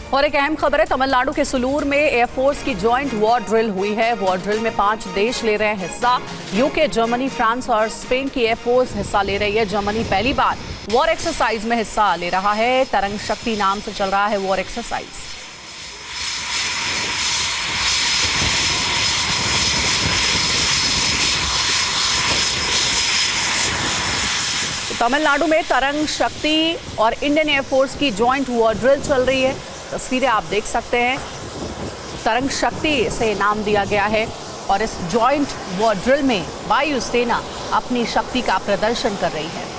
और एक अहम खबर है, तमिलनाडु के सुलूर में एयरफोर्स की जॉइंट वॉर ड्रिल हुई है। वॉर ड्रिल में 5 देश ले रहे हैं हिस्सा। यूके, जर्मनी, फ्रांस और स्पेन की एयरफोर्स हिस्सा ले रही है। जर्मनी पहली बार वॉर एक्सरसाइज में हिस्सा ले रहा है। तरंग शक्ति नाम से चल रहा है वॉर एक्सरसाइज। तमिलनाडु में तरंग शक्ति और इंडियन एयरफोर्स की जॉइंट वॉर ड्रिल चल रही है। तस्वीरें आप देख सकते हैं। तरंग शक्ति से नाम दिया गया है और इस जॉइंट वॉर ड्रिल में वायुसेना अपनी शक्ति का प्रदर्शन कर रही है।